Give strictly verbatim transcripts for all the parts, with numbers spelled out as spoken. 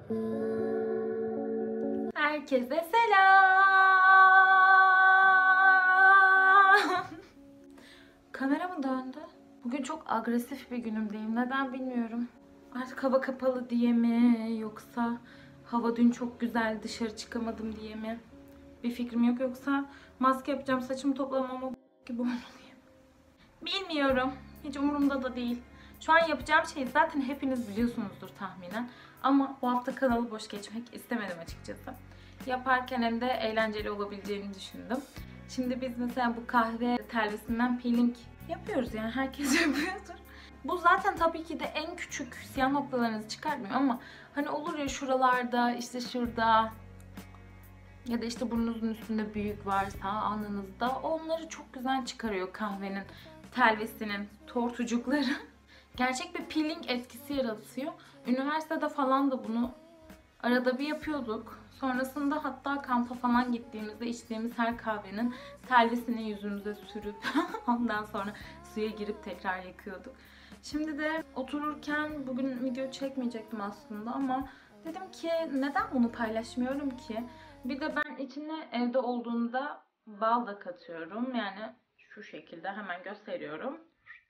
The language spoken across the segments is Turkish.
Herkese selam. Kamera mı döndü? Bugün çok agresif bir günümdeyim. Neden bilmiyorum. Artık hava kapalı diye mi, yoksa hava dün çok güzel dışarı çıkamadım diye mi? Bir fikrim yok. Yoksa maske yapacağım, saçımı toplamam ama gibi olmalıyım. Bilmiyorum. Hiç umurumda da değil. Şu an yapacağım şeyi zaten hepiniz biliyorsunuzdur tahminen. Ama bu hafta kanalı boş geçmek istemedim açıkçası. Yaparken hem de eğlenceli olabileceğini düşündüm. Şimdi biz mesela bu kahve telvesinden peeling yapıyoruz, yani herkes yapıyordur. Bu zaten tabii ki de en küçük siyah noktalarınızı çıkartmıyor ama hani olur ya şuralarda, işte şurada ya da işte burnunuzun üstünde büyük varsa alnınızda, onları çok güzel çıkarıyor kahvenin telvesinin tortucukları. Gerçek bir peeling etkisi yaratıyor. Üniversitede falan da bunu arada bir yapıyorduk. Sonrasında hatta kampa falan gittiğimizde içtiğimiz her kahvenin telvesini yüzümüze sürüp ondan sonra suya girip tekrar yakıyorduk. Şimdi de otururken bugün video çekmeyecektim aslında ama dedim ki neden bunu paylaşmıyorum ki? Bir de ben içine evde olduğunda bal da katıyorum. Yani şu şekilde hemen gösteriyorum.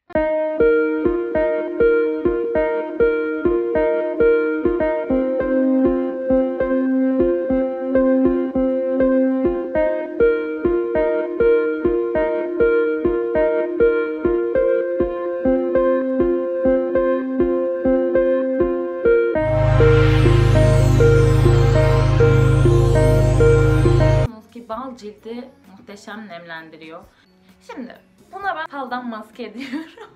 Ki bal cildi muhteşem nemlendiriyor. Şimdi buna ben faldan maske ediyorum.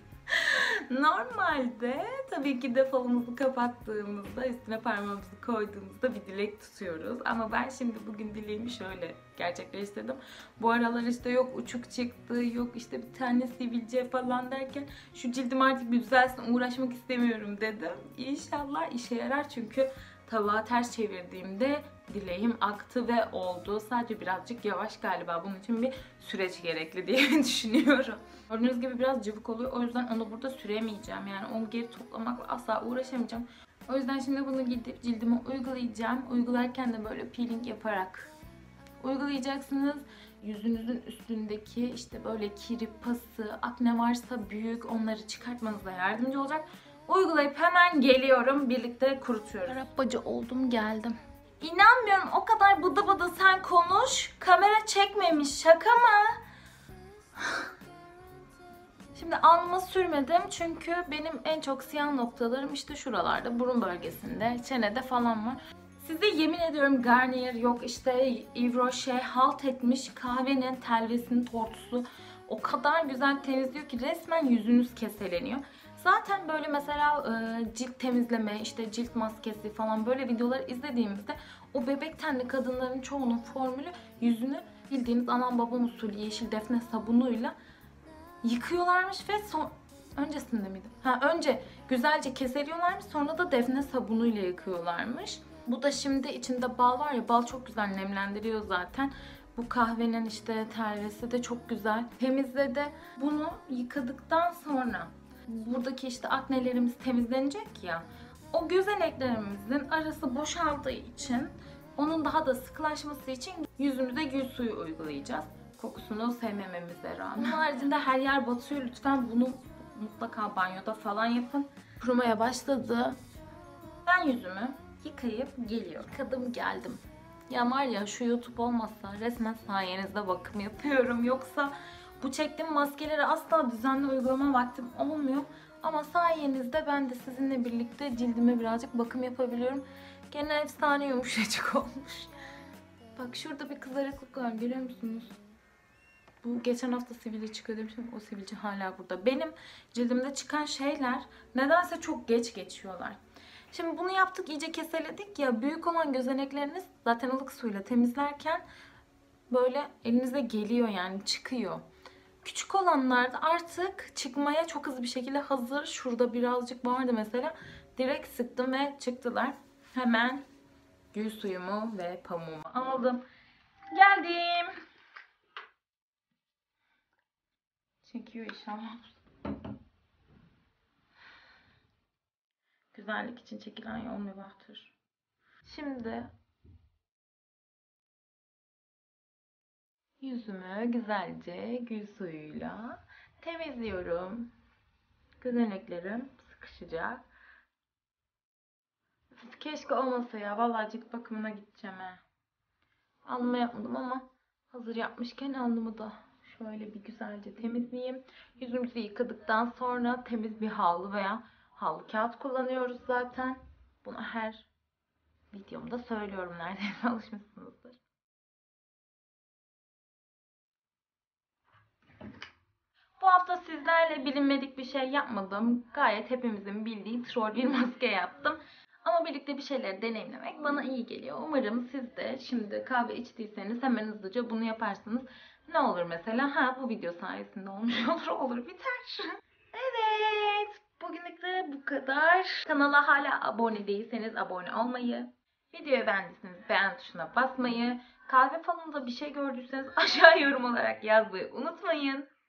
Normalde tabii ki de falımızı kapattığımızda, üstüne parmağımızı koyduğumuzda bir dilek tutuyoruz. Ama ben şimdi bugün dileğimi şöyle gerçekleştirdim. Bu aralar işte yok uçuk çıktı, yok işte bir tane sivilce falan derken şu cildim artık bir düzelsin, uğraşmak istemiyorum dedim. İnşallah işe yarar çünkü tabağı ters çevirdiğimde dileğim aktı ve oldu. Sadece birazcık yavaş galiba. Bunun için bir süreç gerekli diye düşünüyorum. Gördüğünüz gibi biraz cıvık oluyor. O yüzden onu burada süremeyeceğim. Yani onu geri toplamakla asla uğraşamayacağım. O yüzden şimdi bunu gidip cildime uygulayacağım. Uygularken de böyle peeling yaparak uygulayacaksınız. Yüzünüzün üstündeki işte böyle kiri, pası, akne varsa büyük, onları çıkartmanıza yardımcı olacak. Uygulayıp hemen geliyorum. Birlikte kurutuyoruz. Arapacı oldum, geldim. İnanmıyorum, o kadar bıdı bıdı sen konuş. Kamera çekmemiş, şaka mı? Şimdi alnıma sürmedim çünkü benim en çok siyah noktalarım işte şuralarda, burun bölgesinde, çenede falan var. Size yemin ediyorum Garnier, yok işte Yves Rocher halt etmiş kahvenin telvesinin tortusu o kadar güzel temizliyor ki resmen yüzünüz keseleniyor. Zaten böyle mesela e, cilt temizleme, işte cilt maskesi falan böyle videoları izlediğimizde o bebek tenli kadınların çoğunun formülü yüzünü bildiğiniz anam babam usulü yeşil defne sabunuyla yıkıyorlarmış ve son... Öncesinde miydi? Ha, önce güzelce keseliyorlarmış, sonra da defne sabunuyla yıkıyorlarmış. Bu da şimdi içinde bal var ya, bal çok güzel nemlendiriyor zaten. Bu kahvenin işte telvesi de çok güzel temizledi. Bunu yıkadıktan sonra buradaki işte aknelerimiz temizlenecek ya. O gözeneklerimizin arası boşaldığı için, onun daha da sıkılaşması için yüzümüze gül suyu uygulayacağız. Kokusunu sevmememize rağmen. Bunun haricinde her yer batıyor. Lütfen bunu mutlaka banyoda falan yapın. Kurumaya başladı. Ben yüzümü yıkayıp geliyorum. Yıkadım geldim. Ya var ya, şu YouTube olmazsa resmen sayenizde bakım yapıyorum. Yoksa bu çektiğim maskeleri asla düzenli uygulama vaktim olmuyor. Ama sayenizde ben de sizinle birlikte cildime birazcık bakım yapabiliyorum. Gene efsane yumuşacık olmuş. Bak şurada bir kızarıklık var, görüyor musunuz? Bu geçen hafta sivilce çıkıyor demiştim. O sivilce hala burada. Benim cildimde çıkan şeyler nedense çok geç geçiyorlar. Şimdi bunu yaptık, iyice keseledik ya. Büyük olan gözenekleriniz zaten ılık suyla temizlerken böyle elinize geliyor, yani çıkıyor. Küçük olanlar da artık çıkmaya çok hızlı bir şekilde hazır. Şurada birazcık vardı mesela. Direkt sıktım ve çıktılar. Hemen gül suyumu ve pamuğumu aldım. Geldim. Çekiyor inşallah. Güzellik için çekilen yol mübahtır. Şimdi yüzümü güzelce gül suyuyla temizliyorum. Gözeneklerim sıkışacak. Keşke olmasa ya. Vallahi cilt bakımına gideceğim he. Alnıma yapmadım ama hazır yapmışken alnımı da şöyle bir güzelce temizleyeyim. Yüzümüzü yıkadıktan sonra temiz bir havlu veya havlu kağıt kullanıyoruz zaten. Bunu her videomda söylüyorum, neredeyse alışmışsınızdır. Bu hafta sizlerle bilinmedik bir şey yapmadım. Gayet hepimizin bildiği troll bir maske yaptım. Ama birlikte bir şeyler deneyimlemek bana iyi geliyor. Umarım siz de şimdi kahve içtiyseniz hemen hızlıca bunu yaparsınız. Ne olur mesela? Ha, bu video sayesinde olmuş olur, olur biter. Evet, bugünlük de bu kadar. Kanala hala abone değilseniz abone olmayı, videoyu beğendiyseniz beğen tuşuna basmayı, kahve falında bir şey gördüyseniz aşağı yorum olarak yazmayı unutmayın.